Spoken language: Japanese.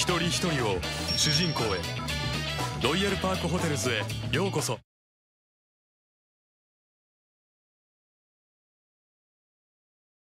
一人一人を主人公へ。ロイヤルパークホテルズへようこそ。